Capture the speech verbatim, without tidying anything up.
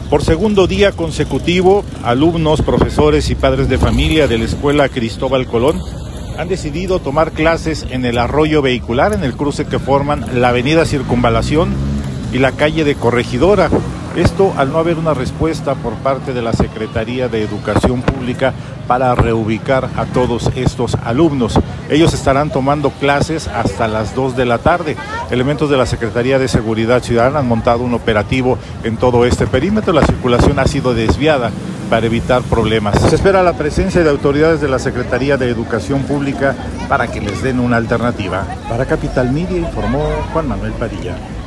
Por segundo día consecutivo, alumnos, profesores y padres de familia de la Escuela Cristóbal Colón han decidido tomar clases en el arroyo vehicular, en el cruce que forman la avenida Circunvalación y la calle de Corregidora. Esto al no haber una respuesta por parte de la Secretaría de Educación Pública para reubicar a todos estos alumnos. Ellos estarán tomando clases hasta las dos de la tarde. Elementos de la Secretaría de Seguridad Ciudadana han montado un operativo en todo este perímetro. La circulación ha sido desviada para evitar problemas. Se espera la presencia de autoridades de la Secretaría de Educación Pública para que les den una alternativa. Para Capital Media informó Juan Manuel Padilla.